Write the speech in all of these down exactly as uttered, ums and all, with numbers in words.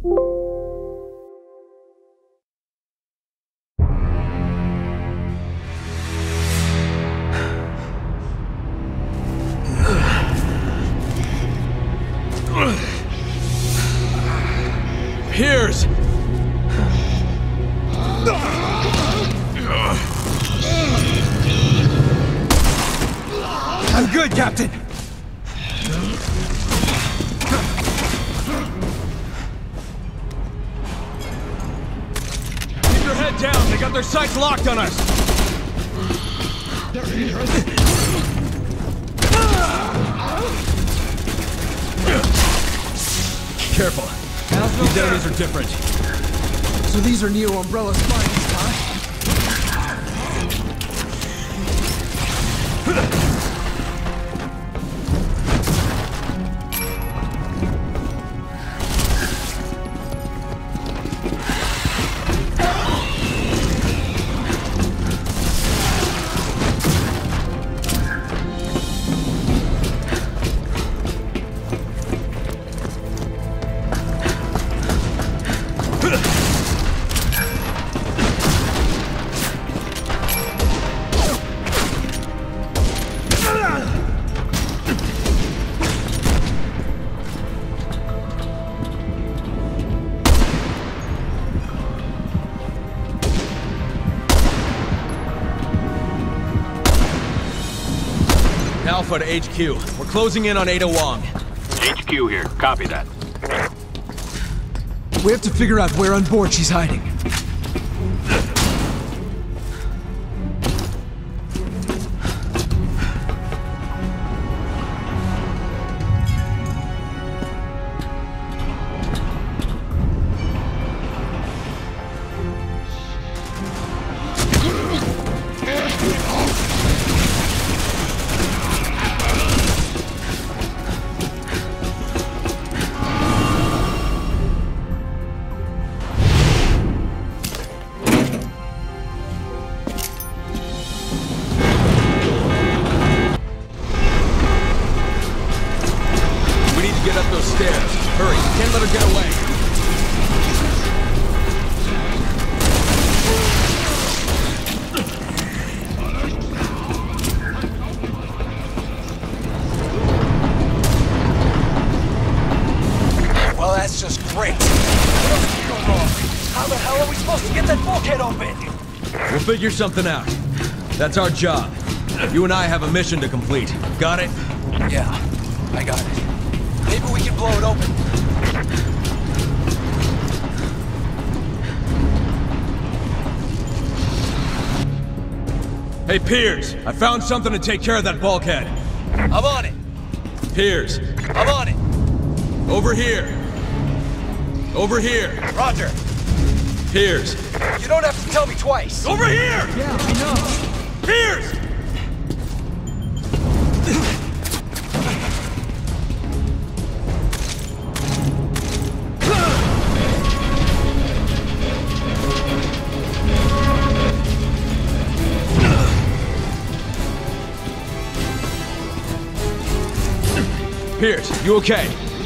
Piers! I'm good, Captain! Keep your head down! They got their sights locked on us! Careful. These enemies are different. So these are Neo Umbrella's findings, huh? Alpha to H Q. We're closing in on Ada Wong. H Q here. Copy that. We have to figure out where on board she's hiding. Get up those stairs. Hurry, can't let her get away. Well, that's just great. What else could go wrong? How the hell are we supposed to get that bulkhead open? We'll figure something out. That's our job. You and I have a mission to complete. Got it? Yeah, I got it. Maybe we can blow it open. Hey, Piers! I found something to take care of that bulkhead. I'm on it. Piers! I'm on it. Over here! Over here! Roger. Piers! You don't have to tell me twice. Over here! Yeah, I know. Piers! Piers, you okay?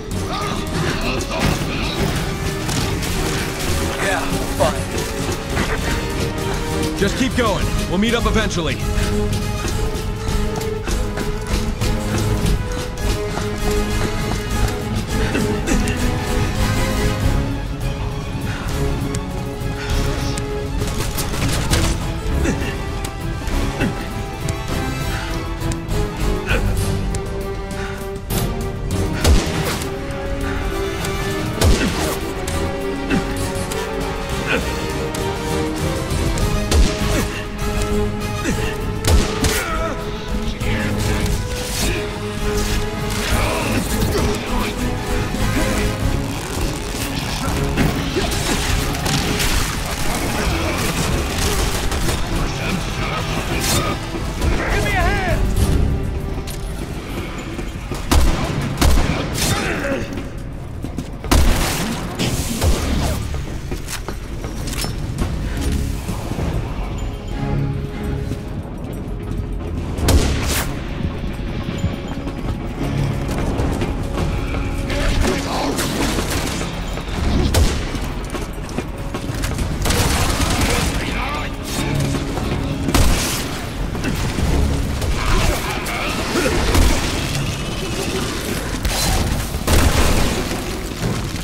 Yeah, fine. Just keep going. We'll meet up eventually.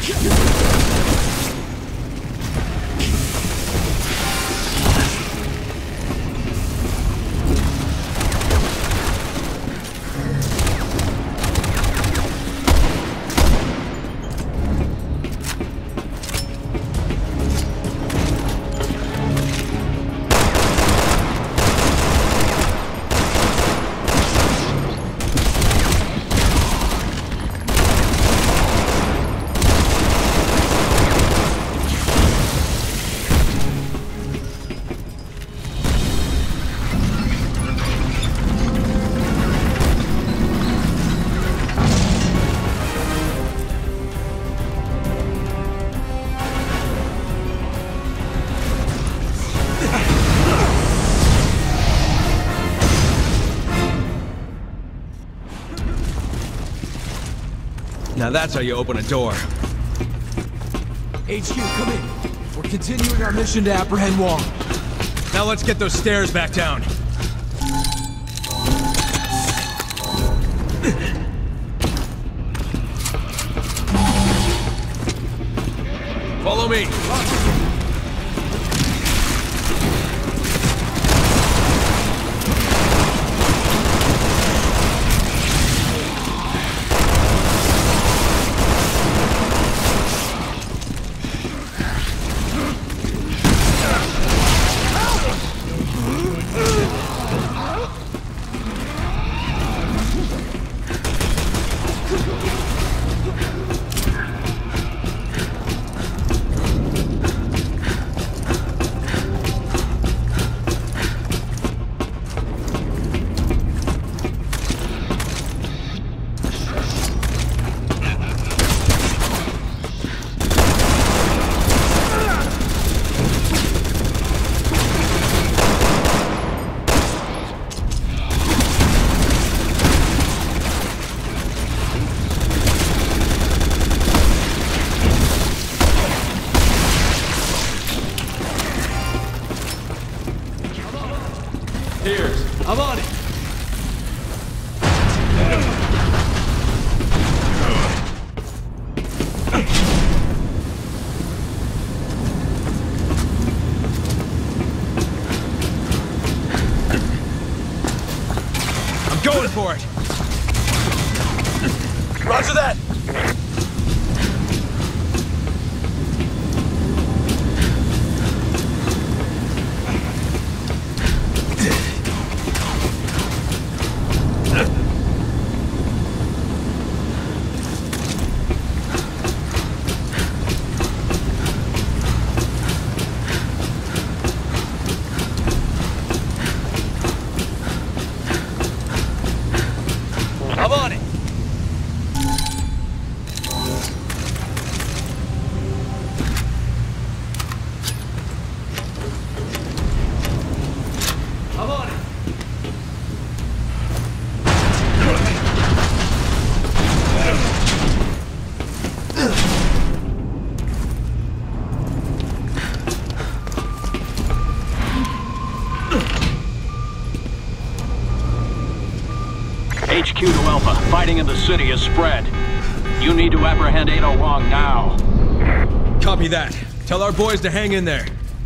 Now that's how you open a door. H Q, come in. We're continuing our mission to apprehend Wong. Now let's get those stairs back down. Follow me. Here's. I'm on it. I'm going for it. Roger that. I'm on it. I'm on it. H Q to Alpha. Fighting in the city has spread. You need to apprehend Ada Wong now. Copy that. Tell our boys to hang in there.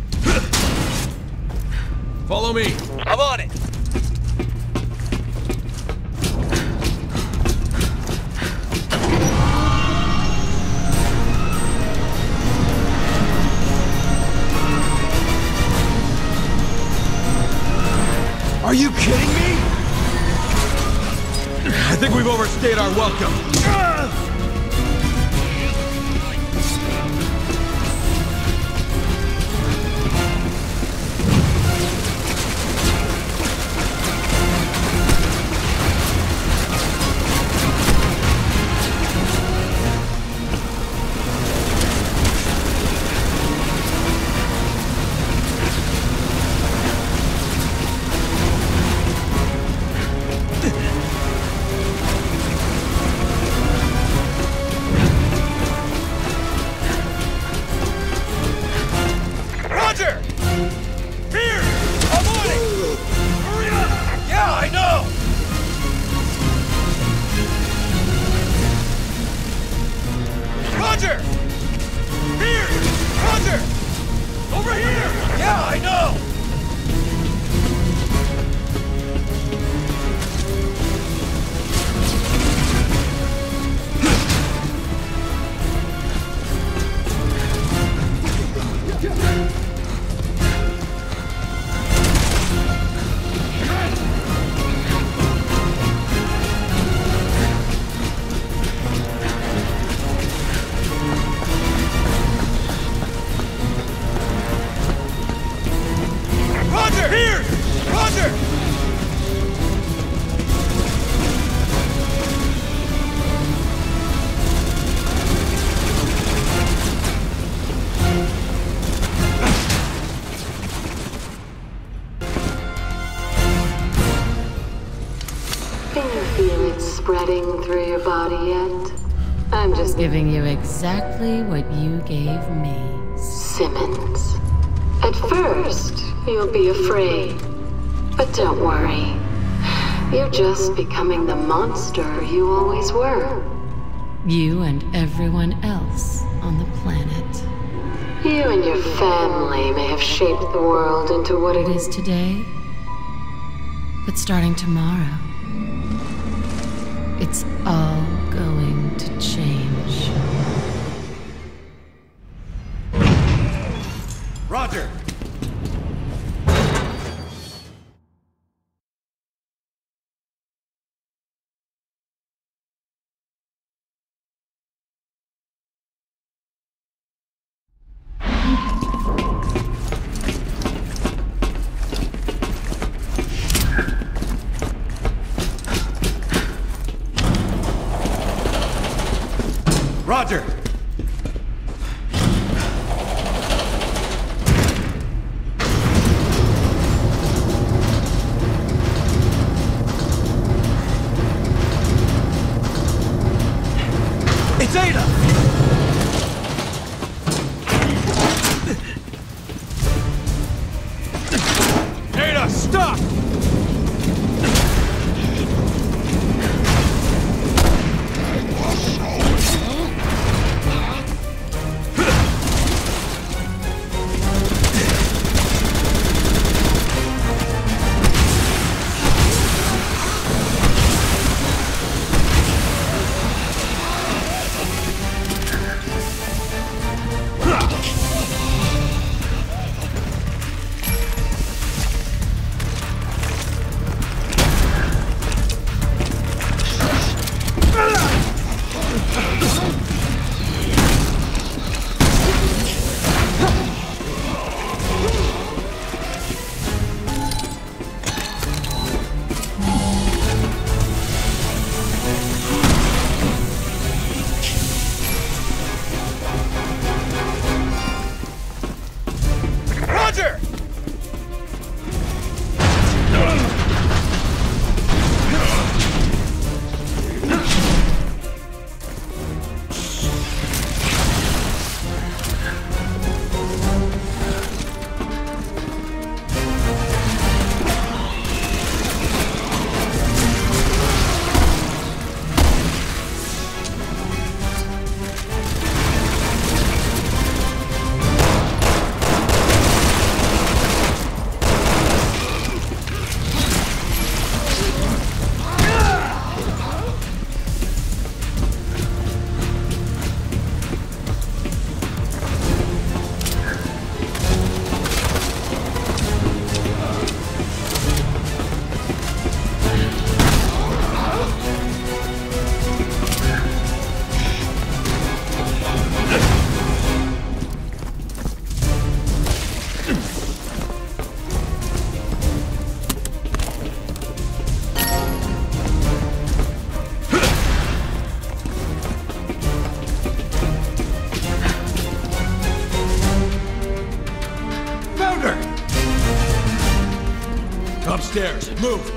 Follow me. I'm on it. Are you kidding me? I think we've overstayed our welcome. Roger! Over here! Yeah, I know! Roger! Here! Roger! Can you feel it spreading through your body yet? I'm just giving you exactly what you gave me, Simmons. At first, you'll be afraid. But don't worry. You're just becoming the monster you always were. You and everyone else on the planet. You and your family may have shaped the world into what it is today. But starting tomorrow, it's all going to change. Roger! Roger! It's Ada! Ada, stop! Roger! Upstairs. Move!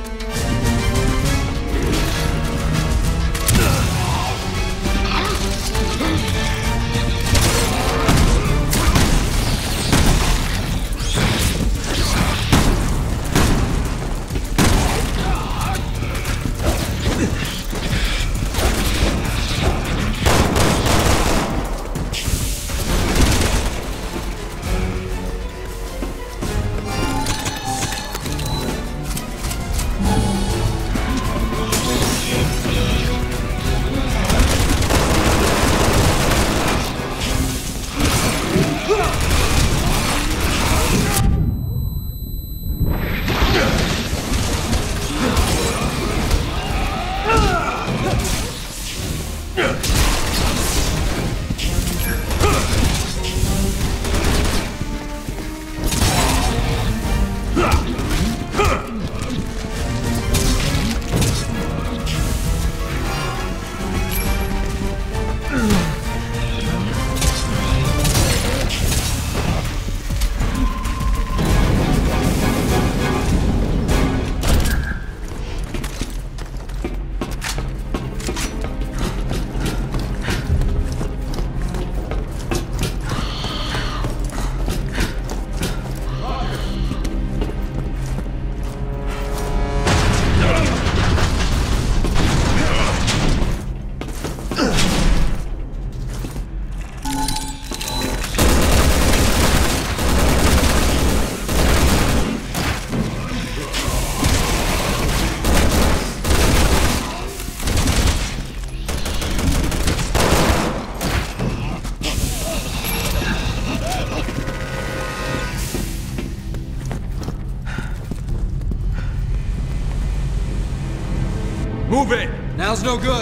Move it! Now's no good.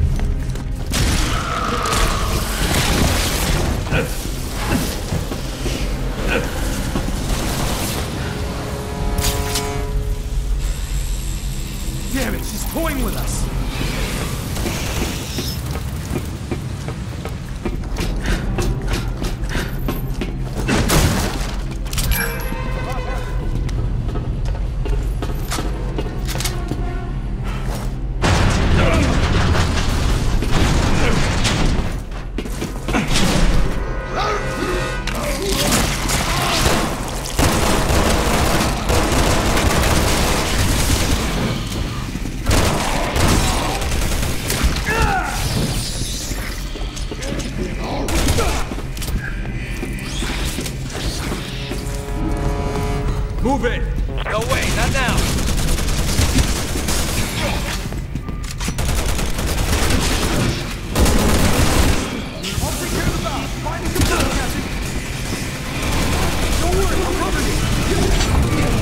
Damn it, she's toying with us. Move it! No way, not now. I'll take care of the valve. Find the computer, Captain. Don't worry, I'll cover you.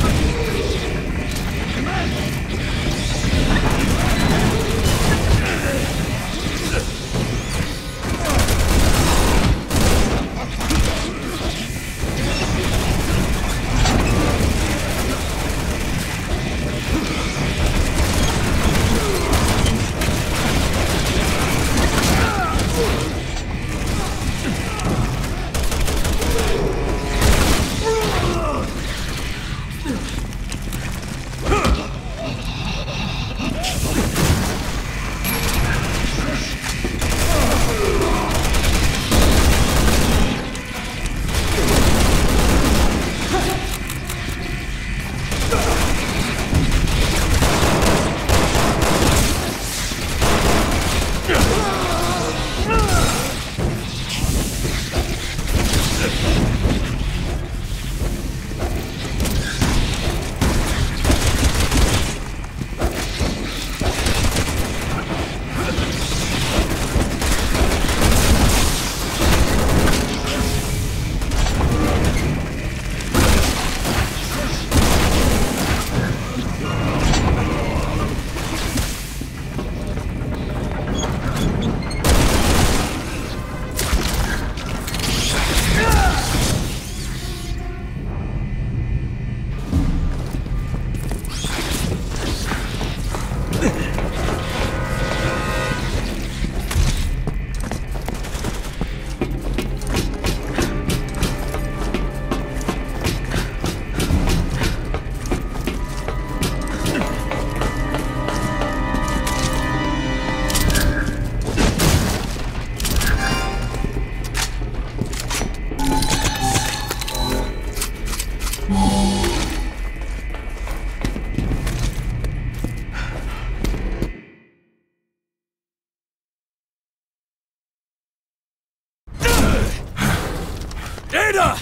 Ada!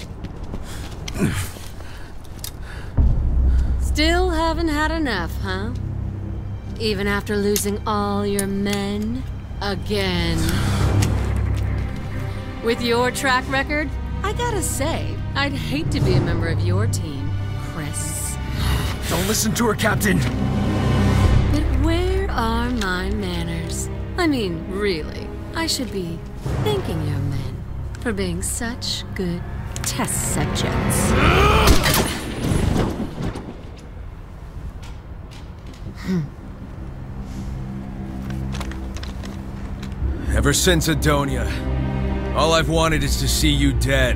Still haven't had enough, huh? Even after losing all your men? Again. With your track record, I gotta say, I'd hate to be a member of your team, Chris. Don't listen to her, Captain. But where are my manners? I mean, really, I should be thanking your men for being such good test subjects. Ever since Adonia, all I've wanted is to see you dead.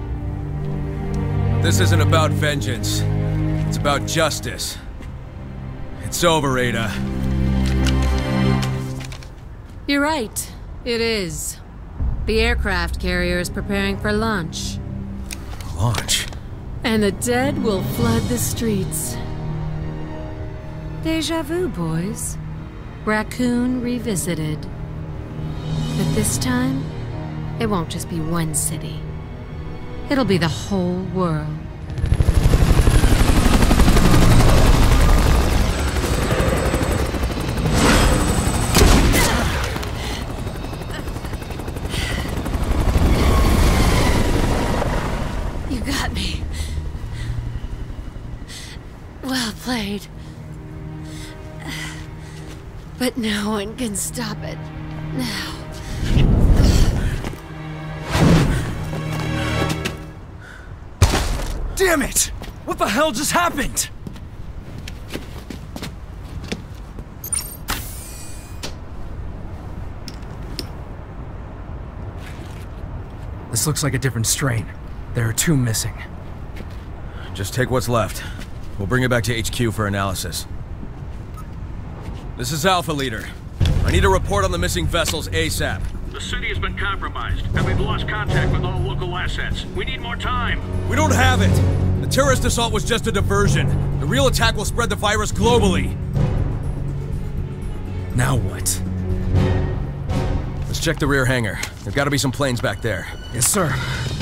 This isn't about vengeance. It's about justice. It's over, Ada. You're right. It is. The aircraft carrier is preparing for launch. Launch? And the dead will flood the streets. Deja vu, boys. Raccoon revisited. But this time, it won't just be one city. It'll be the whole world. You got me. Well played. But no one can stop it now. Damn it! What the hell just happened? This looks like a different strain. There are two missing. Just take what's left. We'll bring it back to H Q for analysis. This is Alpha Leader. I need a report on the missing vessels ASAP. The city has been compromised, and we've lost contact with all local assets. We need more time. We don't have it! The terrorist assault was just a diversion. The real attack will spread the virus globally. Now what? Let's check the rear hangar. There've got to be some planes back there. Yes, sir.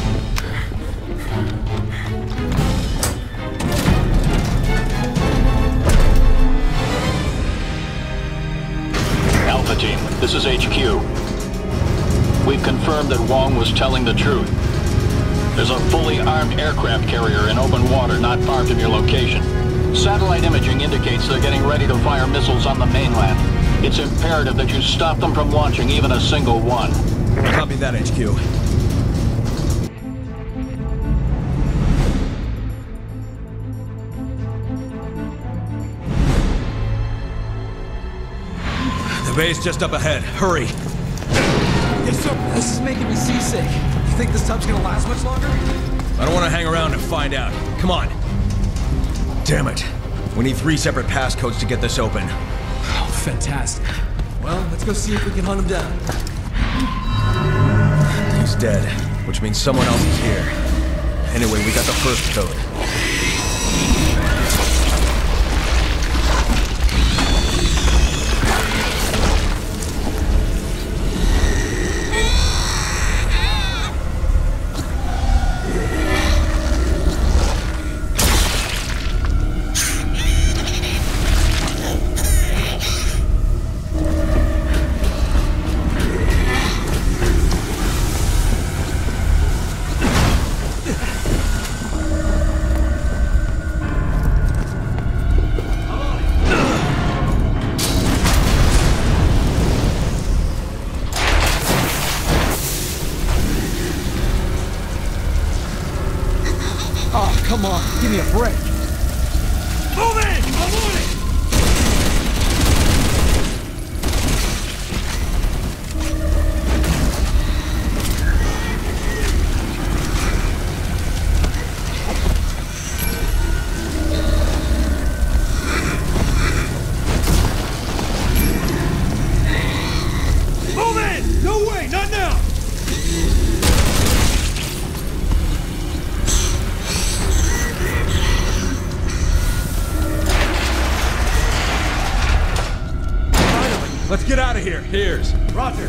Alpha Team, this is H Q. We've confirmed that Wong was telling the truth. There's a fully armed aircraft carrier in open water not far from your location. Satellite imaging indicates they're getting ready to fire missiles on the mainland. It's imperative that you stop them from launching even a single one. Copy that, H Q. The bay's just up ahead. Hurry! Yes, sir. This is making me seasick. You think this tub's gonna last much longer? I don't want to hang around and find out. Come on. Damn it. We need three separate passcodes to get this open. Oh, fantastic. Well, let's go see if we can hunt him down. He's dead, which means someone else is here. Anyway, we got the first code. Oh, come on. Give me a break. Move in! I'm on it! Move in! No way! Not now! Let's get out of here. Here's. Roger.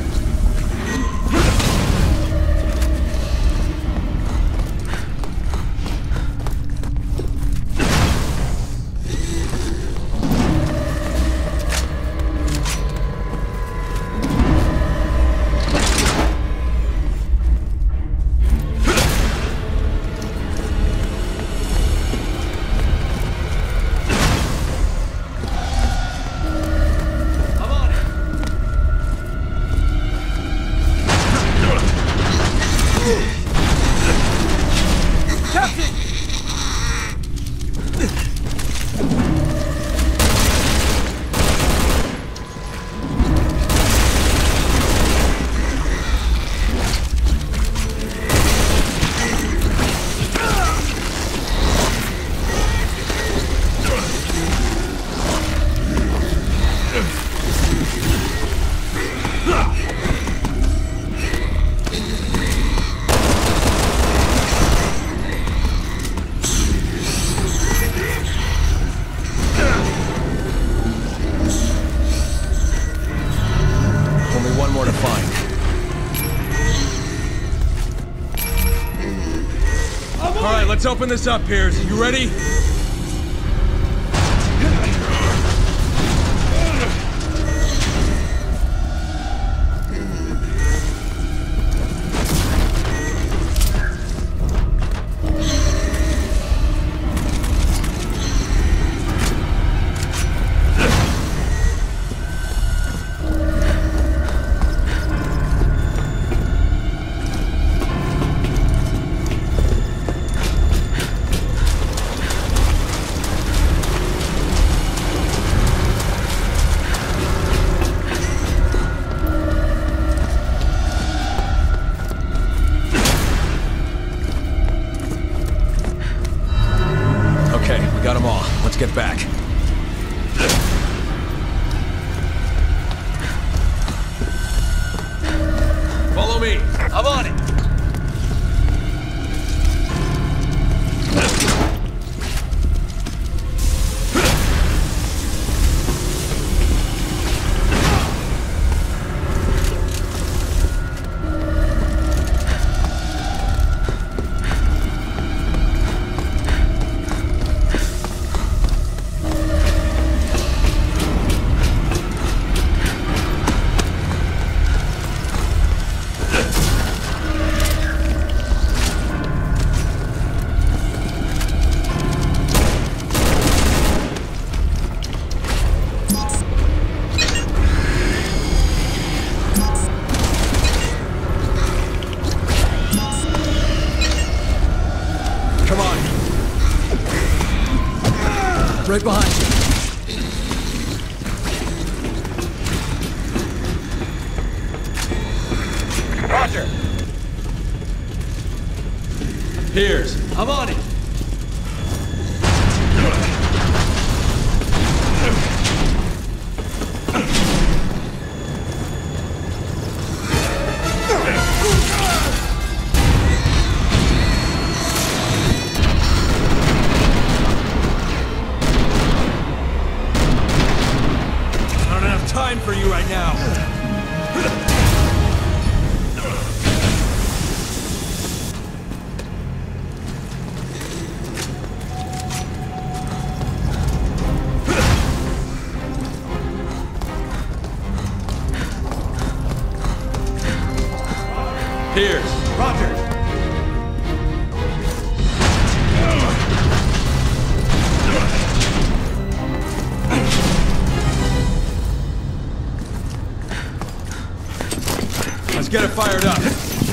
Let's open this up, Piers. You ready? get back. Follow me. I'm on it. Right behind you. Roger. Piers, I'm on it. time for you right now. Piers. Roger. Let's get it fired up.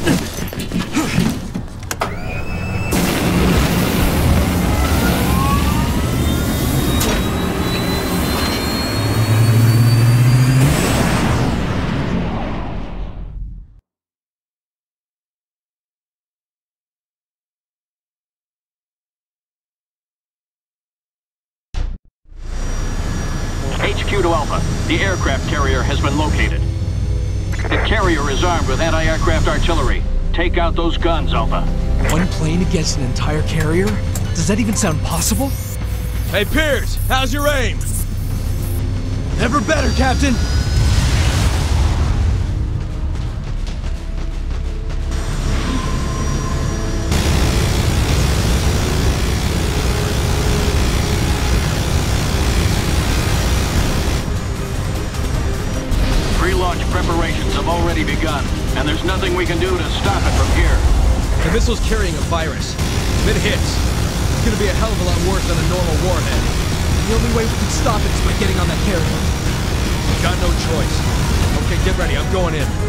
H Q to Alpha. The aircraft carrier has been located. The carrier is armed with anti-aircraft artillery. Take out those guns, Alpha. One plane against an entire carrier? Does that even sound possible? Hey, Piers, how's your aim? Never better, Captain! Pre-launch preparations have already begun, and there's nothing we can do to stop it from here. The missile's carrying a virus. If it hits, it's gonna be a hell of a lot worse than a normal warhead. The only way we can stop it is by getting on that carrier. Got no choice. Okay, get ready, I'm going in.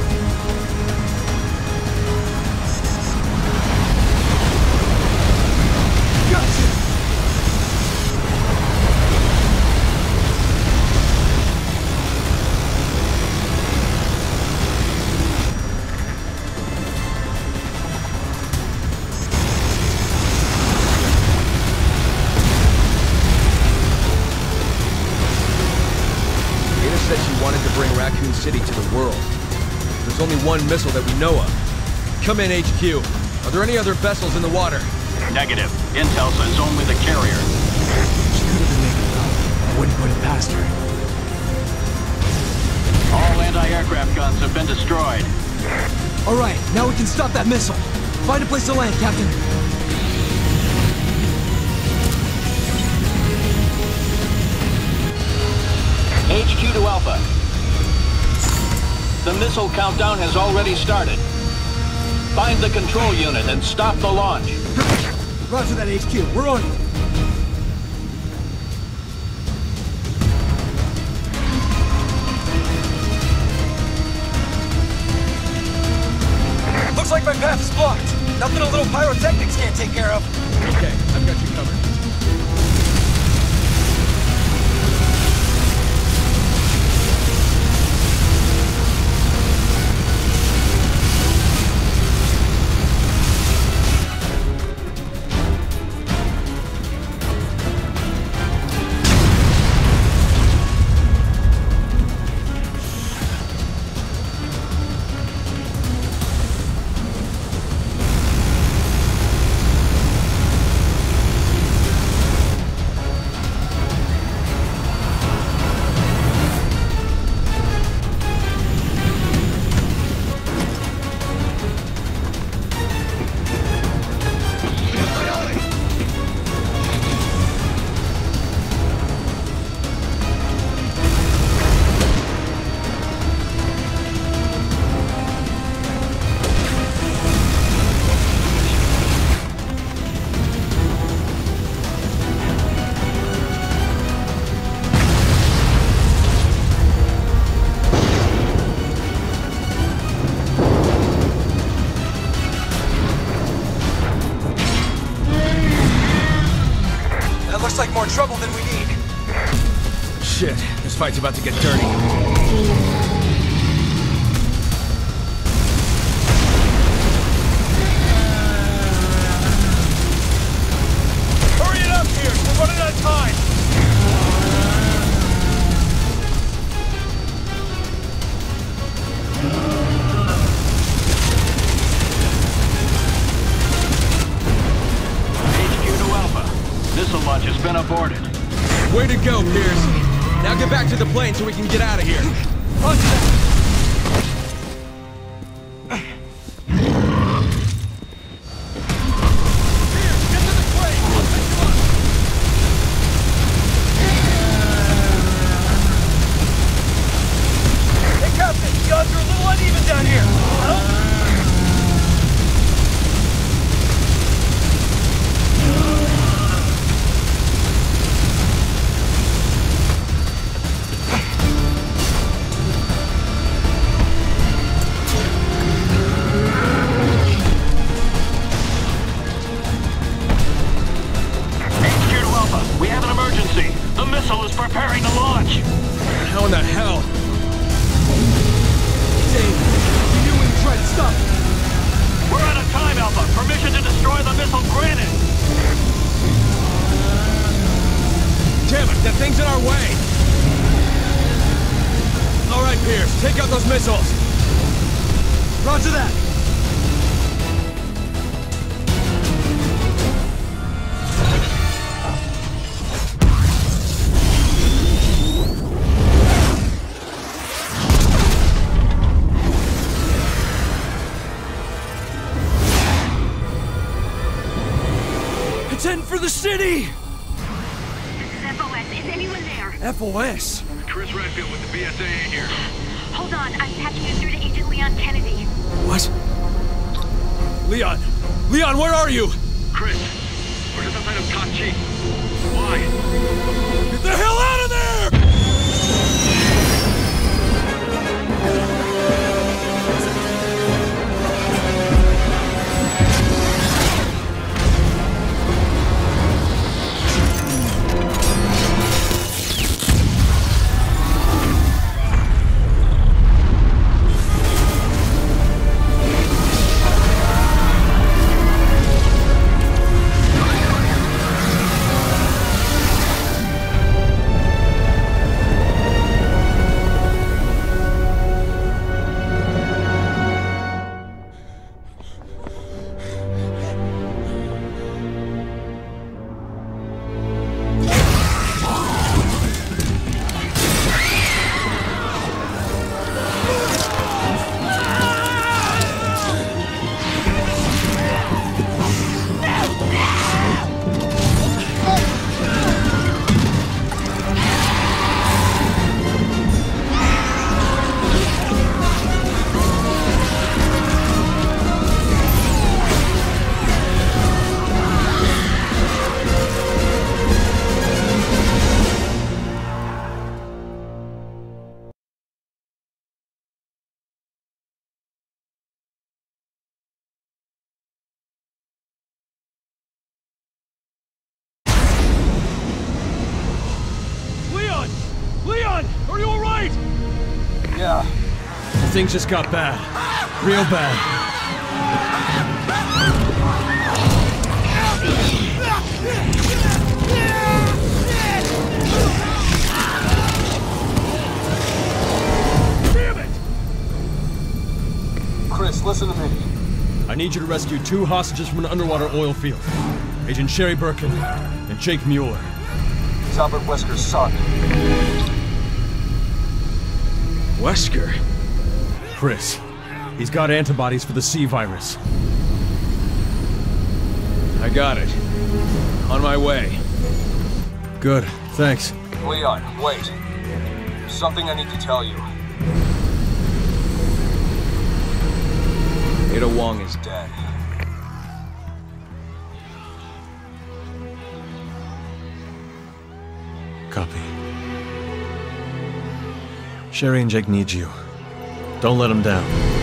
Gotcha! Said she wanted to bring Raccoon City to the world. There's only one missile that we know of. Come in, H Q. Are there any other vessels in the water? Negative. Intel says only the carrier. She could have been making love. I wouldn't put it past her. All anti-aircraft guns have been destroyed. Alright, now we can stop that missile. Find a place to land, Captain. H Q to Alpha. The missile countdown has already started. Find the control unit and stop the launch. Roger that, H Q. We're on it. Looks like my path is blocked. Nothing a little pyrotechnics can't take care of. Okay, I've got you covered. Looks like more trouble than we need. Shit, this fight's about to get dirty. Hurry it up here! We're running out of time! H Q to Alpha. Missile launch has been aborted. Way to go, Pierce. Now get back to the plane so we can get out of here. Roger that! Preparing to launch! How in the hell? Dave, you knew when you tried to stop it. We're out of time, Alpha. Permission to destroy the missile granted! Damn it, that thing's in our way! All right, Pierce, take out those missiles! Roger that! It's heading for the city! This is F O S. Is anyone there? F O S? Chris Redfield with the B S A A here. Hold on, I'm patching you through to Agent Leon Kennedy. What? Leon! Leon, where are you? Chris, we're just outside of Kachi. Why? Get the hell out of there! Leon! Are you alright? Yeah. Things just got bad. Real bad. Damn it! Chris, listen to me. I need you to rescue two hostages from an underwater oil field. Agent Sherry Birkin and Jake Mueller. He's Albert Wesker's son. Wesker? Chris, he's got antibodies for the C virus. I got it. On my way. Good, thanks. Leon, wait. There's something I need to tell you. Ada Wong is Dead. Copy. Sherry and Jake need you. Don't let them down.